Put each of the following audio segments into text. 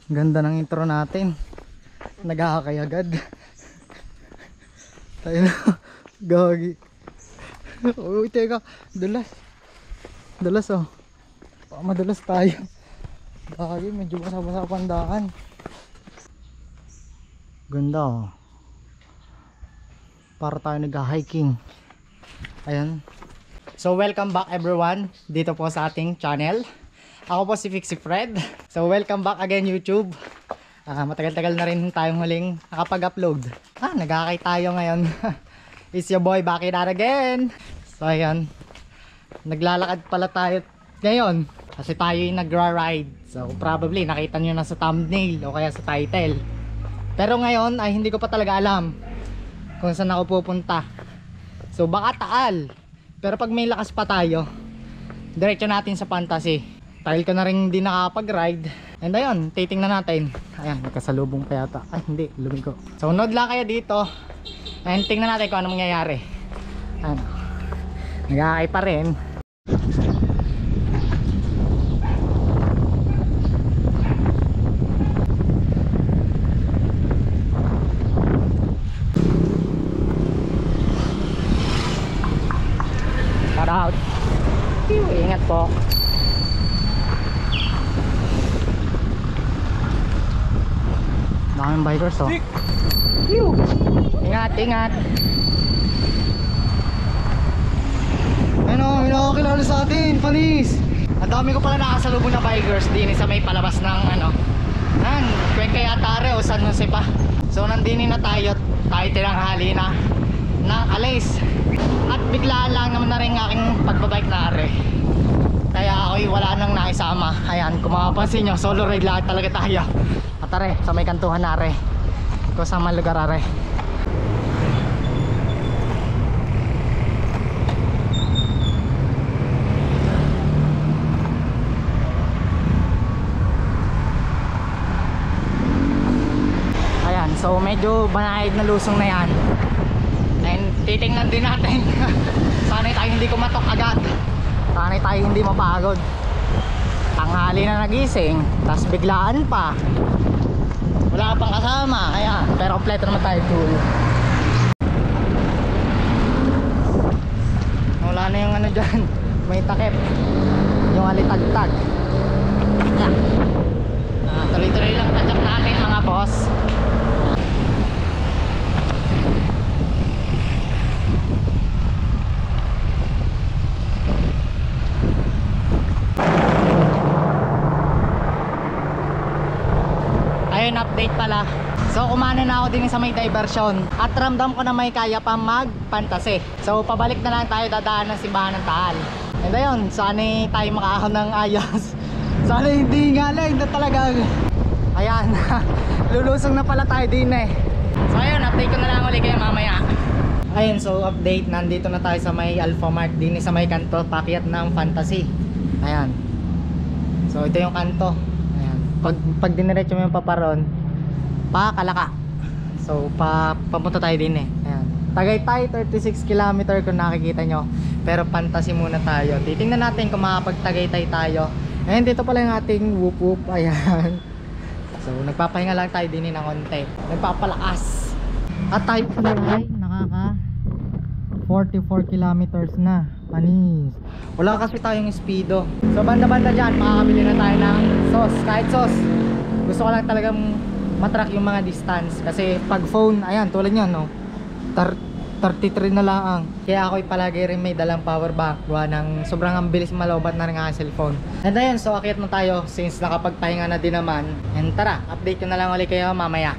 Ganda ng intro natin. Nagkakakay agad. Tayo na. Gagi. Uy, teka. Dulas. Dulas oh. Baka madulas tayo. Gagi, medyo basa-basa pandaan. Ganda oh. Para tayo nag-hiking. Ayan. So welcome back everyone dito po sa ating channel. Ako po si Fixie Fred. So welcome back again YouTube. Matagal-tagal na rin tayong huling nakapag-upload. Nagkakay tayo ngayon. It's your boy back in again. So ayan. Naglalakad pala tayo ngayon kasi tayo yung nagra-ride. So probably nakita nyo na sa thumbnail o kaya sa title. Pero ngayon ay hindi ko pa talaga alam kung saan ako pupunta. So baka Taal. Pero pag may lakas pa tayo, diretso natin sa Fantasy. Dahil ko na rin hindi nakapag-ride. And ayun, titingnan natin. Ayan, nagkasalubong pa yata. Ay hindi, lumigo. So unod lang kayo dito. And tingnan natin kung ano mangyayari. Ano, nagkakay pa rin. Shout out. Ingat po. Daming bikers oh. Ingat, ingat. Ano, hinakakilala sa atin, panis. Ang dami ko pala nakasalubong na bikers din sa may palabas ng ano, Cuenca Yatare o San Jose pa. So nandini na tayo tinanghali na alis. At biglaan lang naman na rin aking pagbabike na are. Kaya ako'y wala nang nakisama. Ayan, kung makapansin nyo, solo ride lahat talaga tayo. At are, sa may kantuhan na are, kung saan man lugar are. Ayan, so medyo banayad na lusong na yan. And titingnan din natin. Sana'y tayo hindi kumatok agad. Sana'y tayo hindi mapagod. Tanghali na nagising, tapos biglaan pa. Wala ka pang kasama. Ayan, pero kompleto naman tayo tool. Wala na yung ano dyan. May takip. Yung alitagtag. Ayan. Tuloy-tuloy lang tatap natin mga boss. Ayun, update pala. So kumana na ako din sa may diversion at ramdam ko na may kaya pa mag-Fantasy. So pabalik na lang tayo, dadaan ng simbahan ng Taal. And ayun, sana tayo makaahon ng ayos. Sana hindi nga lang na talagang ayan. Lulusong na pala tayo din eh. So ayun, update ko na lang ulit kayo mamaya. Ayun, so update, nandito na tayo sa may Alpha Mart din sa may kanto pakyat ng Fantasy. Ayan. So ito yung kanto. Pag diniretso mo yung paparon, Kalaka. So papunta tayo din eh. Ayan. Tagaytay 36 km kung nakikita nyo. Pero Fantasy muna tayo. Titingnan natin kung makapag-Tagaytay tayo. Ayan, dito pala yung ating whoop whoop. Ayan. So nagpapahinga lang tayo din ng konti. Nagpapalakas. At tayo pala ay nakaka 44 kilometers na. Panis. Wala kasi tayong speedo. So banda-banda dyan, makakabili na tayo ng sauce. Kahit sauce, gusto ko lang talagang matrack yung mga distance. Kasi pag phone, ayan, tulad nyo no, 33 na lang. Kaya ako'y palagi rin may dalang power bank. Gawa ng sobrang ang bilis malobat na rin ang cellphone. And ayun, so akyat na tayo since nakapagpahinga na din naman. And tara, update ko na lang ulit kayo mamaya.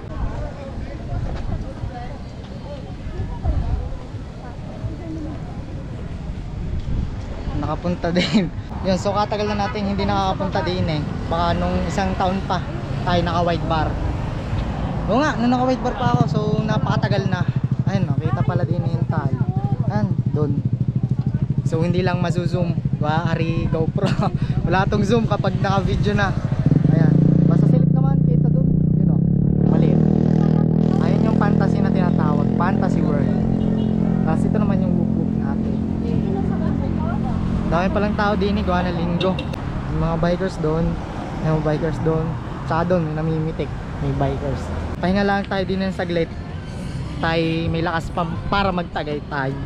Nakapunta din. Yun, so katagal na natin hindi nakakapunta din eh. Baka nung isang taon pa tayo naka white bar. Oo nga, nung naka white bar pa ako, so napakatagal na. Ayun, nakita pala din yung Taal. Ayun, doon. So hindi lang mazoom. Ari GoPro. Wala tong zoom kapag naka video na. Ayan, basta silip naman kita doon. Yun o, maliit. Ayun yung Fantasy na tinatawag, Fantasy World. Tapos ito naman yung whoop natin. Dami palang tao din eh, gawa na linggo. Yung mga bikers doon, yung bikers doon. Tsaka doon may namimitik, may bikers. Pahinga lang tayo din ng saglit. Tayo may lakas pa para magtagay tayo.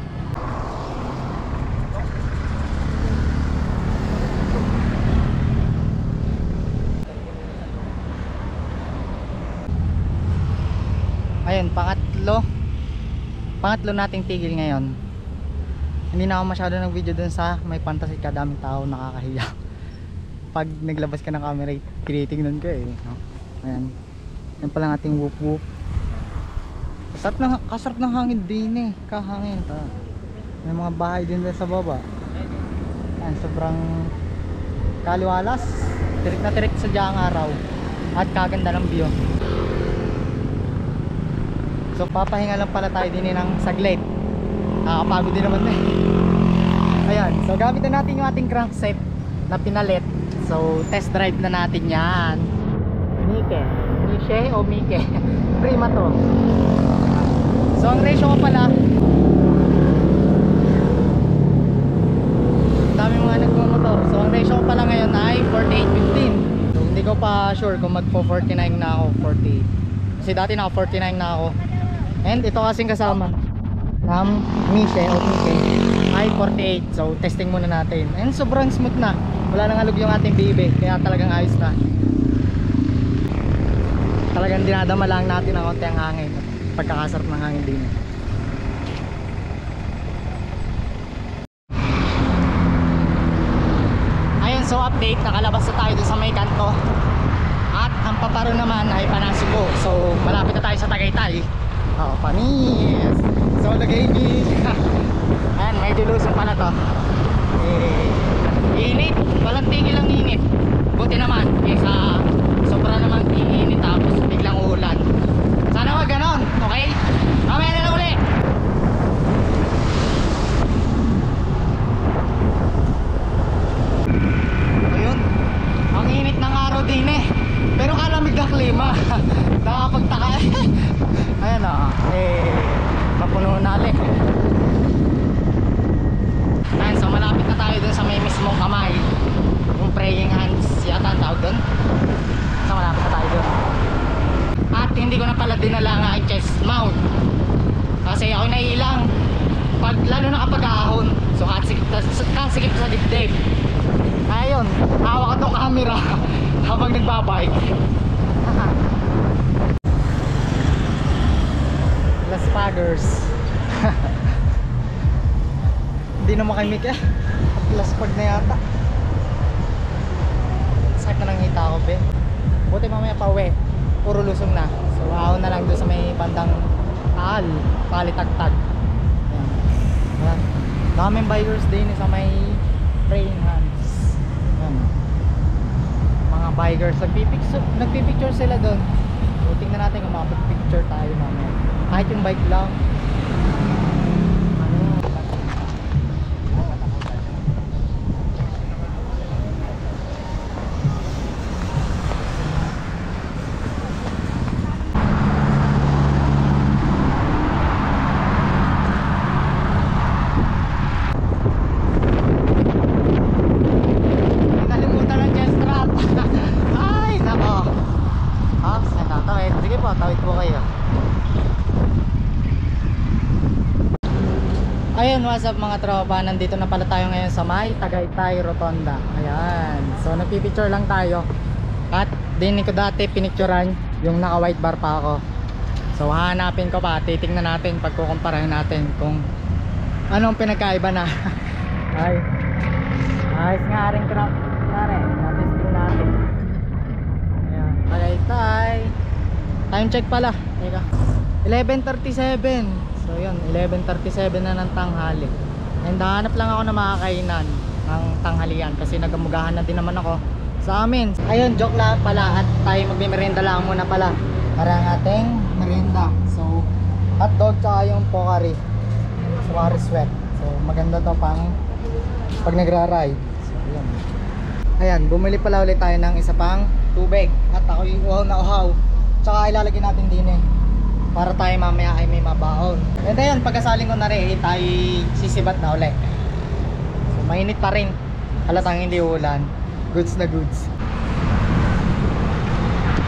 Ayun, pangatlo nating tigil ngayon. Hindi na ako masyado ng video dun sa may fantasy, kadaming tao, nakakahiya. Pag naglabas ka ng camera, tinitingnan ko eh, no? Ayan, yan pala ating whoop whoop. Kasarap ng hangin din eh, kahangin ta. May mga bahay din sa baba. Ayan, sobrang kaliwalas, tirik na tirik sa diang araw. At kaganda ng view. So papahinga lang pala tayo din ng saglit. Nakakapagod din naman eh. Ayan, so gamitin natin yung ating crankset na pinalit. So test drive na natin yan. Miche o Mike Prima to. So ang ratio ko pala, dami mga nagmumotor. So ang ratio ko pala ngayon ay 48-15. So hindi ko pa sure kung magpo 49 na ako, 48. Kasi dati naka 49 na ako. And ito kasing kasama ng Miche o Mike ay 48. So testing muna natin. And sobrang smooth na. Wala nang halog yung ating BB. Kaya talagang ayos na. Talagang dinadama lang natin ang konti ang hangin. Pagkakasarap ng hangin din. Ayun, so update. Nakalabas na tayo dun sa may kanto. At ang paparo naman ay Panasuko. So malapit na tayo sa Tagaytay. Oh, panis. So lagay ni ayan, may diluson pala to. Init, walang tigil ang init. Buti naman kaysa sobra naman init tapos biglang ulan. Sana wag ganon, okay? Mamaya na lang uli. Ayun, ang init ng araw din eh. Pero kalamig na klima. Nakapagtaka. Ayan o, mapuno na ulit. Ayan, so malapit na tayo dun sa may mismong kamay. Yung praying hands yata ang tawag dun. So malapit na tayo dun. At hindi ko na pala dinala nga ang chest mount. Kasi ako naiilang lalo na kapag ahon. So kasikip sa dibdib. Ayun, hawak ko tong camera habang nagbabike. Las Paggers. Hindi na makimik eh. Las Pag na yata. Sakit na lang hita ko be. Buti mamaya pa uwi, puro lusong na. So ahon na lang doon sa may bandang Taal, Palitagtag. Ayan. Daming bikers din sa may praying hands. Ayan. Mga bikers nagpipicture sila doon. So tingnan natin kung makapag-picture tayo mamaya. Kahit yung bike lang. Ayun, what's up mga tropa, nandito na pala tayo ngayon sa may Tagaytay Rotonda. Ayan, so nagpipicture lang tayo. At din ko dati pinicturan yung naka white bar pa ako. So hahanapin ko pa, titingnan natin, pagkukumparahin natin kung anong pinagkaiba na. Ay, ayos nga rin crap na rin, natesting natin. Ayan, Tagaytay. Time check pala, 11:37. So yun, 11:37 na ng tanghali. And hanap lang ako na makakainan ng tanghalian kasi nagamugahan na din naman ako sa amin. Ayun, joke lang pala at tayo magme-merienda lang muna pala para ang ating merienda. So hotdog tsaka yung Pocari sweat. So maganda to pang pag nagra-ride. So yun. Ayan, bumili pala ulit tayo ng isa pang tubig. At ako yung uhaw na uhaw. Tsaka ilalagay natin din eh, para tayo mamaya ay may mabaon. And ayun, pagkasaling ko na rin, tayo sisibat na ulit. So mainit pa rin, halatang hindi ulan. Goods na goods.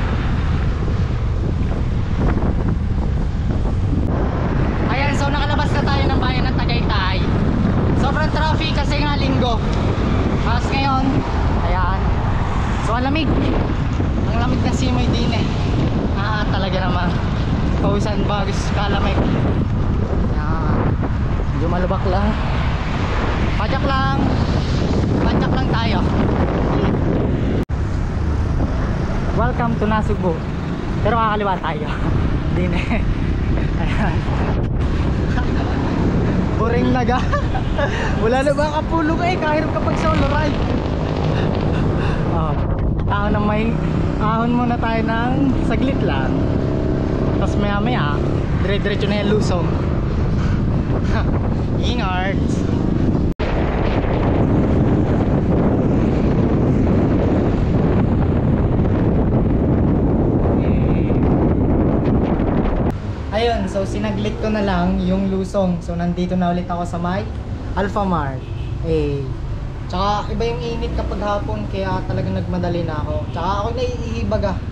malamig. Ang lamig na simoy din eh. Talaga naman. Pawisan bagos kalamig. Medyo malubak lang. Padyak lang. Padyak lang tayo. Welcome to Nasugbu. Pero kakaliwa tayo. Din eh. Ayan. Boring na ga. Wala na ba kapulong eh. Kahirap kapag solo ride. Ahon muna tayo ng saglit lang. Tapos maya maya dire-diretso na yung lusong. Ingat. Ayun, so sinaglit ko na lang yung lusong. So nandito na ulit ako sa may Alphamart. Tsaka iba yung init kapag hapon, kaya talagang nagmadali na ako. Tsaka ako naiihibag ah.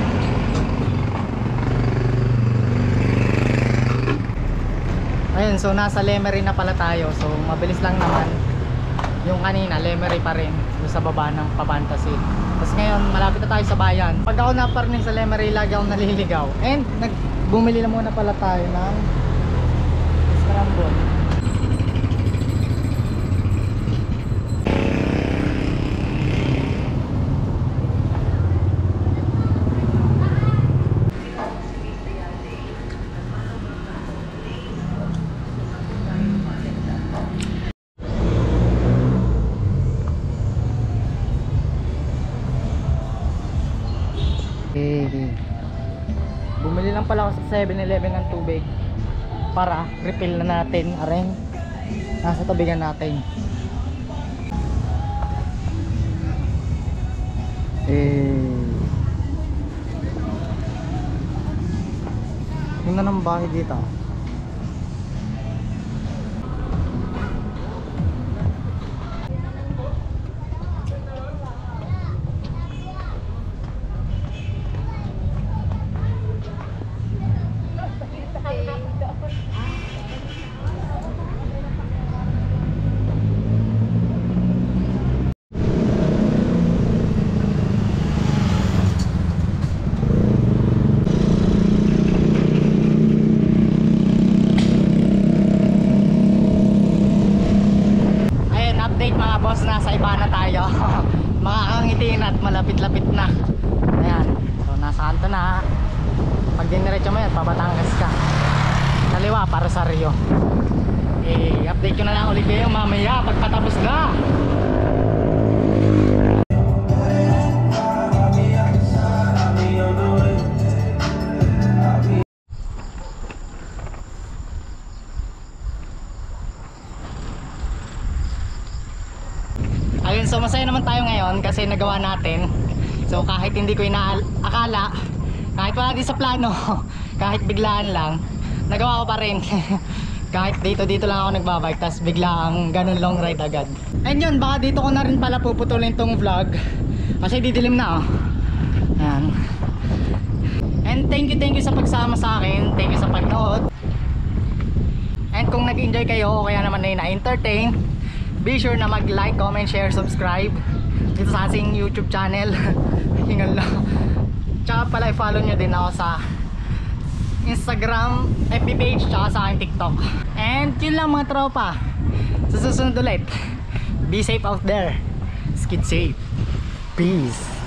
Ayun, so nasa Lemery na pala tayo. So mabilis lang naman. Yung kanina, Lemery pa rin. Sa baba ng Papantasy. Tapos ngayon, malapit na tayo sa bayan. Pag ako naparning sa Lemery, lagi akong naliligaw. And bumili na muna pala tayo ng scramble. Bumili lang pala ako sa 7-Eleven ng tubig para refill na natin. Areng nasa tabigan natin. Yung na ng bahay dito. Nasa iba na tayo. Makakangitiin at malapit-lapit na. Ayan. So nasa kanto na. Pag diniretso mo yan, pabatangas ka. Kaliwa para sa Rio. Update ko na lang ulit kayo mamaya pagpatapos na. Ayun, so masaya naman tayo ngayon kasi nagawa natin. So kahit hindi ko inaakala, kahit wala din sa plano, kahit biglaan lang, nagawa ko pa rin. Kahit dito lang ako nagbabike, tas biglang ganun long ride agad. And yun, baka dito ko na rin pala puputulin tong vlog kasi didilim na oh. Ayan. And thank you sa pagsama sa akin. Thank you sa pagnood. And kung nag-enjoy kayo o kaya naman na na-entertain, be sure na mag-like, comment, share, subscribe dito sa ating YouTube channel. Hingal lang. Tsaka pala i-follow nyo din ako sa Instagram, FB page, tsaka sa aking TikTok. And yun lang mga tropa. Sa susunod ulit, be safe out there. Skid safe. Peace.